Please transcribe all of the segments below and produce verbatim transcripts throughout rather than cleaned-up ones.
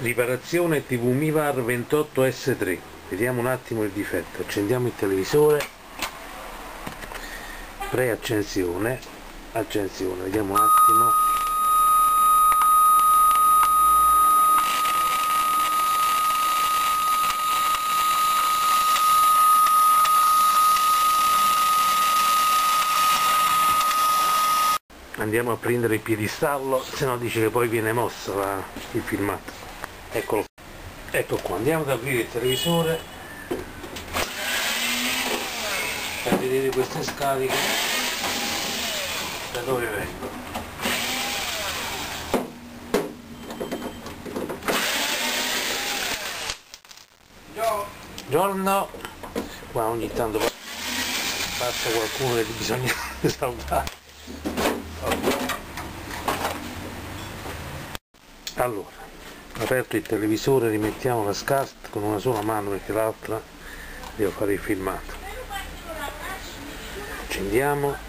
Riparazione T V Mivar ventotto S tre. Vediamo un attimo il difetto. Accendiamo il televisore, preaccensione, accensione, vediamo un attimo. Andiamo a prendere il piedistallo, se no dice che poi viene mossa la, il filmato. Eccolo, ecco qua. Andiamo ad aprire il televisore per vedere queste scariche da dove vengono. Buongiorno. Qua ogni tanto passa qualcuno che bisogna salutare. Allora, aperto il televisore, rimettiamo la SCART con una sola mano perché l'altra devo fare il filmato. Accendiamo.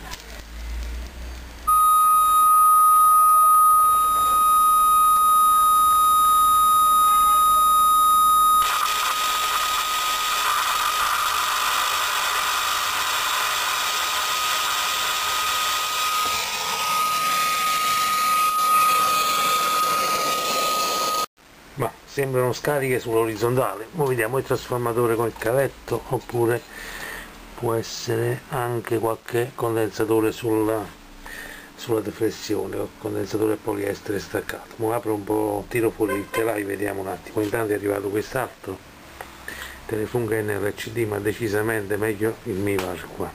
Ma sembrano scariche sull'orizzontale. Ora vediamo il trasformatore con il cavetto, oppure può essere anche qualche condensatore sulla, sulla deflessione, o condensatore a poliestere staccato. Ora apro un po', tiro fuori il telaio, vediamo un attimo. Intanto è arrivato quest'altro Telefunga N R C D, ma decisamente meglio il Mivar qua.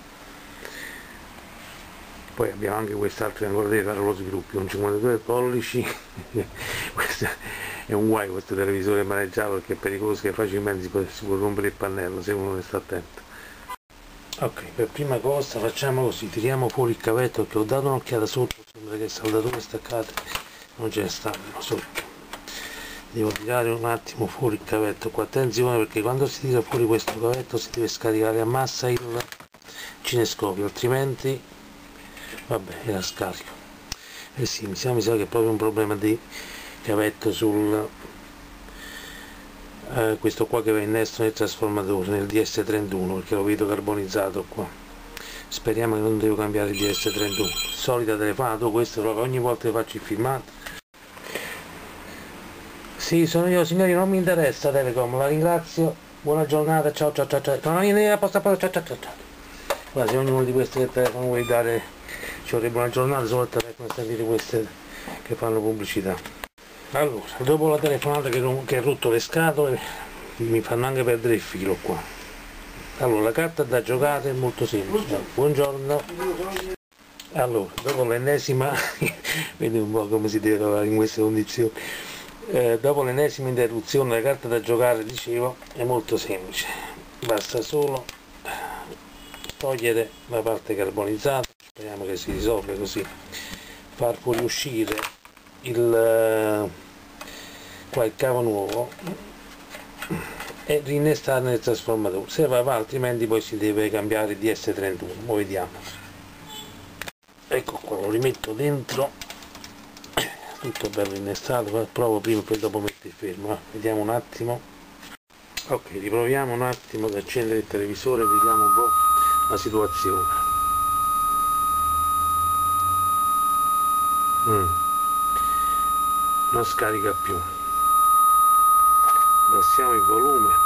Poi abbiamo anche quest'altro che ancora deve fare lo sviluppo, un cinquantadue pollici. Questa è un guai questo televisore maneggiato, perché è pericoloso, che facilmente si può, si può rompere il pannello se uno ne sta attento. Ok, per prima cosa facciamo così, tiriamo fuori il cavetto, che ho dato un'occhiata sotto, sembra che il saldatore staccato non ce ne stanno sotto. Devo tirare un attimo fuori il cavetto qua. Attenzione, perché quando si tira fuori questo cavetto si deve scaricare a massa il cinescopio, altrimenti vabbè, era scarico. Eh sì, mi sa, mi sa che è proprio un problema di cavetto sul eh, questo qua che va in destro nel trasformatore, nel D S trentuno, perché lo vedo carbonizzato qua. Speriamo che non devo cambiare il D S trentuno. Solita telefonato questo, proprio ogni volta che faccio il filmato. Sì, sono io, signori, non mi interessa Telecom, la ringrazio, buona giornata, ciao ciao ciao ciao. No, vieni a posto a posto, ciao ciao ciao. Guarda, se ognuno di questi che telefono vuoi dare, ci vorrebbe una giornata solo al telefono a sentire queste che fanno pubblicità. Allora, dopo la telefonata che, non, che ha rotto le scatole, mi fanno anche perdere il filo qua. Allora, la carta da giocare è molto semplice. Buongiorno. Allora, dopo l'ennesima, vedi un po' come si deve lavorare in queste condizioni. Eh, dopo l'ennesima interruzione, la carta da giocare, dicevo, è molto semplice. Basta solo togliere la parte carbonizzata, speriamo che si risolve così, far fuoriuscire il, qua il cavo nuovo e rinnestare nel trasformatore. Se va, va, altrimenti poi si deve cambiare il D S trentuno. Ora vediamo. Ecco qua, lo rimetto dentro, tutto bello innestato. Provo prima e poi dopo metto il fermo, eh. Vediamo un attimo. Ok, riproviamo un attimo ad accendere il televisore, vediamo un po' la situazione. Mm. Non scarica più. Abbassiamo il volume.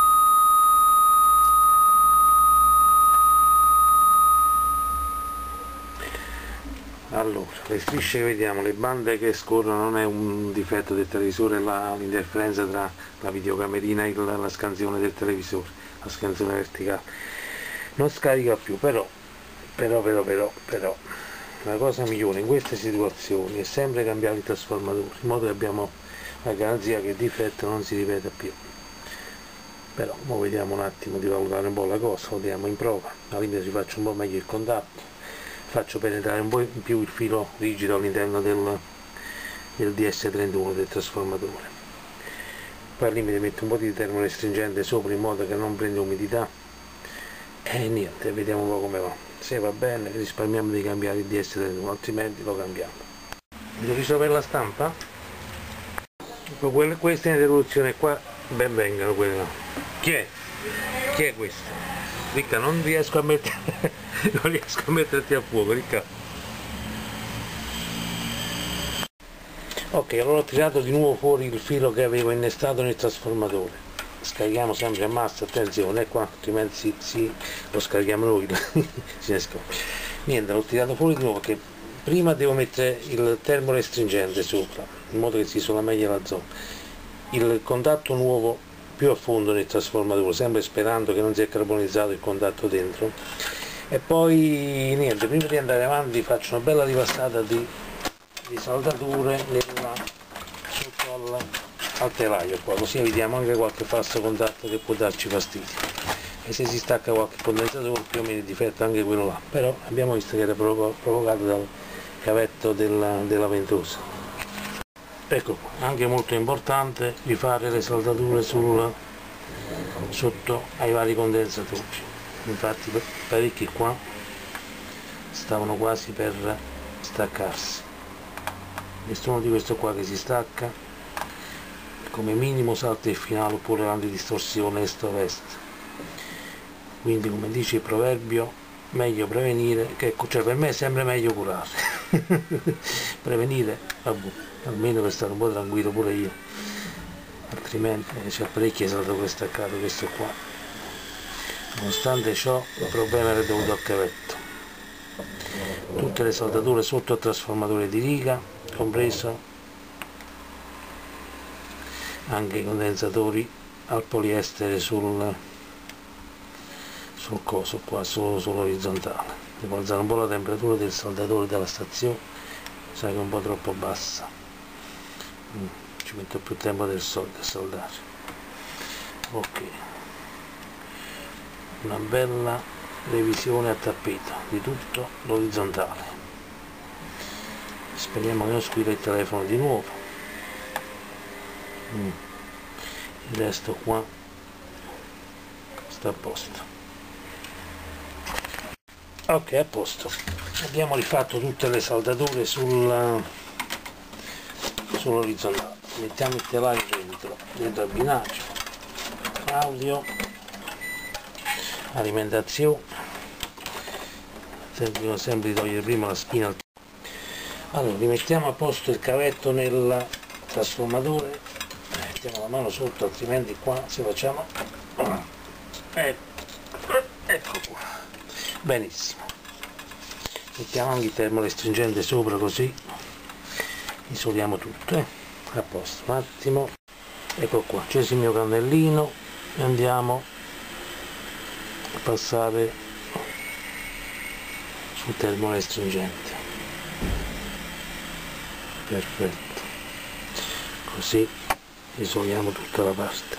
Allora, le strisce che vediamo, le bande che scorrono, non è un difetto del televisore, è l'interferenza tra la videocamerina e la, la scansione del televisore, la scansione verticale. Non scarica più, però, però, però, però, però, la cosa migliore in queste situazioni è sempre cambiare il trasformatore, in modo che abbiamo la garanzia che il difetto non si ripeta più. Però, ora vediamo un attimo di valutare un po' la cosa, lo diamo in prova, al limite ci faccio un po' meglio il contatto. Faccio penetrare un po' in più il filo rigido all'interno del, del D S trentuno, del trasformatore. Poi al limite metto un po' di termorestringente sopra in modo che non prenda umidità. E niente, vediamo un po' come va. Se va bene risparmiamo di cambiare il D S trentuno, altrimenti lo cambiamo. Devo risolvere la stampa? Quelle, queste interruzioni qua ben vengano quelle. Chi è? Chi è questo? Ricca, non riesco a mettere non riesco a metterti a fuoco, Ricca. Ok, allora ho tirato di nuovo fuori il filo che avevo innestato nel trasformatore. Scarichiamo sempre a massa, attenzione qua, altrimenti si, si, lo scarichiamo noi, si ne scappa. Niente, l'ho tirato fuori di nuovo perché prima devo mettere il termorestringente sopra, in modo che si isola meglio la zona. Il contatto nuovo più a fondo nel trasformatore, sempre sperando che non sia carbonizzato il contatto dentro. E poi niente, prima di andare avanti faccio una bella ripassata di, di saldature nella, sotto al, al telaio qua, così evitiamo anche qualche falso contatto che può darci fastidio. E se si stacca qualche condensatore più o meno il difetto anche quello là, però abbiamo visto che era provo provocato dal cavetto della, della ventosa. Ecco qua, anche molto importante rifare le saldature sul, sotto ai vari condensatori. Infatti parecchi qua stavano quasi per staccarsi. Nessuno di questo qua che si stacca, come minimo salta il finale oppure l'antidistorsione est-ovest. Quindi, come dice il proverbio, meglio prevenire che, cioè per me è sempre meglio curare. Prevenire, vabbè, almeno per stare un po' tranquillo pure io, altrimenti c'è parecchie saldature staccate questo qua. Nonostante ciò il problema era dovuto al cavetto. Tutte le saldature sotto il trasformatore di riga, compreso anche i condensatori al poliestere sul, sul coso qua, su, sull'orizzontale. Devo alzare un po' la temperatura del saldatore della stazione, sai che è un po' troppo bassa, mm, ci metto più tempo del solito a saldare. Ok, una bella revisione a tappeto di tutto l'orizzontale. Speriamo che non squilla il telefono di nuovo. Mm. Il resto qua sta a posto. Ok, a posto. Abbiamo rifatto tutte le saldature sul, sull'orizzontale. Mettiamo il telaio dentro, dentro al binario, audio, alimentazione. Cerchiamo sempre di togliere prima la spina. Allora, rimettiamo a posto il cavetto nel trasformatore, mettiamo la mano sotto, altrimenti qua se facciamo ecco, ecco qua, benissimo. Mettiamo anche il termorestringente sopra, così isoliamo tutto, eh? A posto. Un attimo, ecco qua, acceso il mio cannellino e andiamo a passare sul termorestringente. Perfetto, così isoliamo tutta la parte.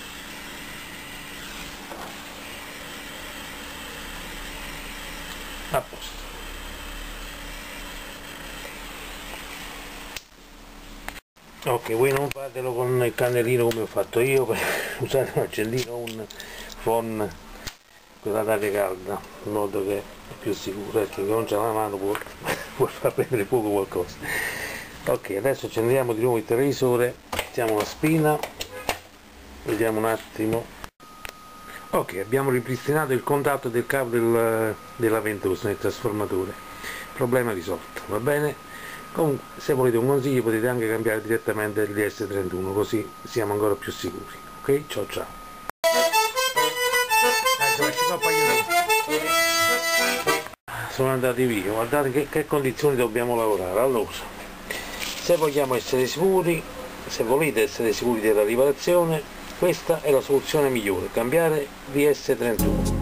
A posto. Ok, voi non fatelo con il cannellino come ho fatto io, per usare un accendino, un phon, quella d'aria calda, in modo che è più sicuro, perché non c'è la mano può, può far prendere poco qualcosa. Ok, adesso accendiamo di nuovo il televisore, mettiamo la spina, vediamo un attimo. Ok, abbiamo ripristinato il contatto del cavo del, della ventosa nel trasformatore, problema risolto, va bene? Comunque, se volete un consiglio potete anche cambiare direttamente il D S trentuno, così siamo ancora più sicuri. Ok? Ciao ciao. Sono andati via, guardate che, che condizioni dobbiamo lavorare. Allora, se vogliamo essere sicuri, se volete essere sicuri della riparazione, questa è la soluzione migliore, cambiare D S trentuno.